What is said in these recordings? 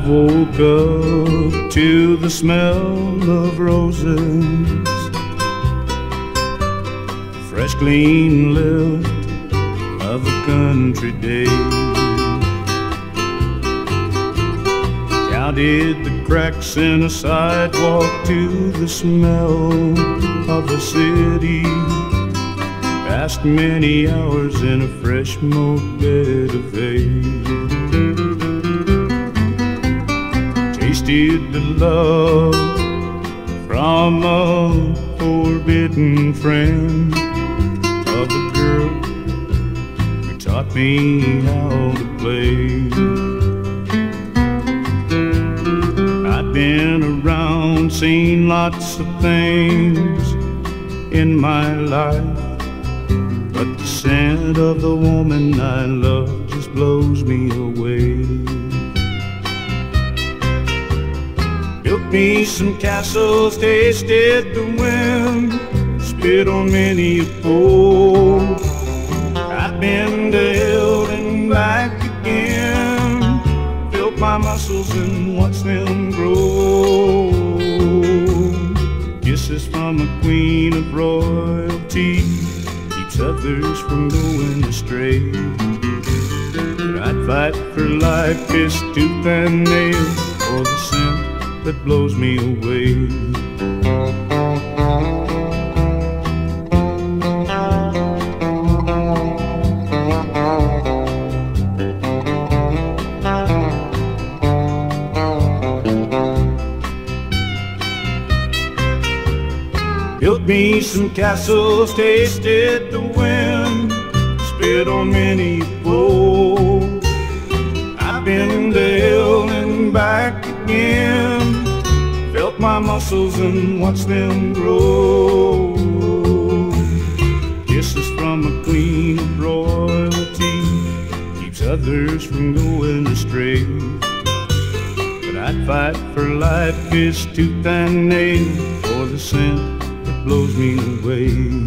woke up to the smell of roses, fresh clean lift of a country day. Counted the cracks in a sidewalk to the smell of a city. Passed many hours in a fresh mowed bed of hay. Tasted the love from a forbidden friend of a girl who taught me how to play. I've been around, seen lots of things in my life, but the scent of the woman I love just blows me away. Built me some castles, tasted the wind, spit on many a pole. I've been to hell and back again, built my muscles and watched them grow. Kisses from a queen of royalty keeps others from going astray. But I'd fight for life, fist, tooth and nail, for the scent that blows me away. Built me some castles, tasted the wind, spit on many a pole. I've been to hell and back again, felt my muscles and watched them grow. Kisses from a queen of royalty keeps others from going astray. But I'd fight for life, fist, tooth and nail, for the scent blows me away.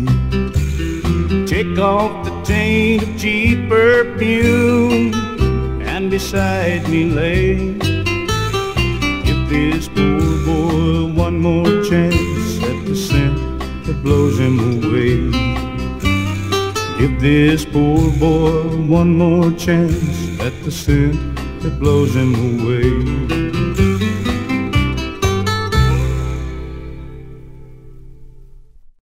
Take off the taint of cheap perfume and beside me lay. Give this poor boy one more chance at the scent that blows him away. Give this poor boy one more chance at the scent that blows him away.